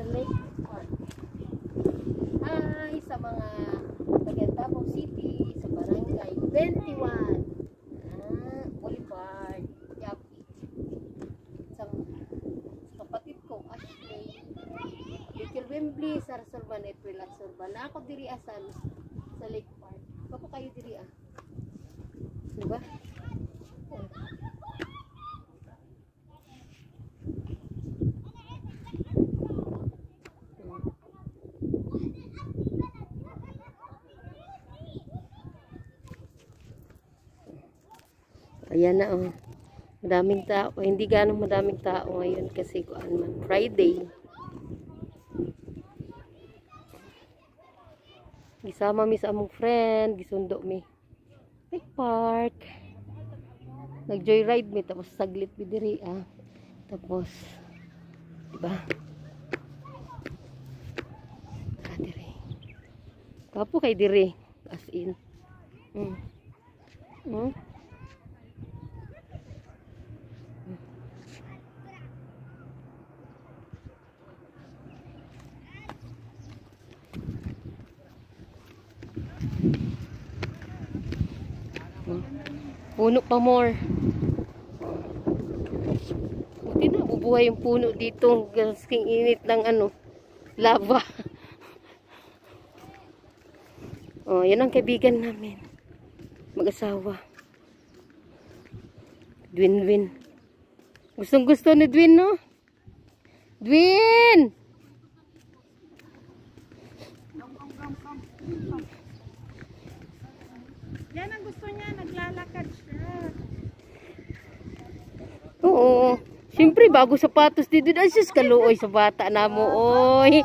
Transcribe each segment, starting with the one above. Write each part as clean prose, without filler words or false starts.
Lake Park. Hi sa mga Tagantabo City, sa Barangay 21. Boulevard, Yapi. Sa kapatid ko, Ashley. Little Wembley, Sarsorban, April at Sorban. Na ako diri asan sa Lake Park. Bako kayo diri ah. Diba? Ayan na oh. Madaming tao. Hindi ganong madaming tao ngayon kasi kuan man. Friday. Gisama mi sa among friend. Gisundo mi. Lake Park. Nag-joyride mi. Tapos saglit mi diri ah. Tapos. Diba? Tara diri. Kapo kay diri. As in. Puno pa more. Buti na bubuhay yung puno dito. Gasking init ng ano, lava. Oh, yan ang kaibigan namin. Mag-asawa. Dwin. Gustong gusto ni Dwin, no? Dwin! Yan ang gusto niya, naglalakad siya. Oo. Siyempre, bago sapatos dito. Ay, sus, kaluoy sa bata na mo, oy.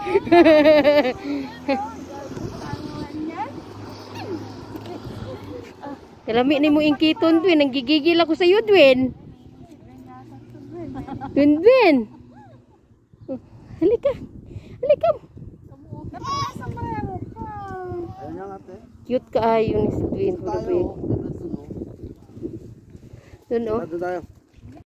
Kalami ni mo ingkiton, Dwin. Nanggigigil ako sa iyo, Dwin. Dwin. Halika. Halika. Cute ka ayon ni si Dwin. Doon, oh.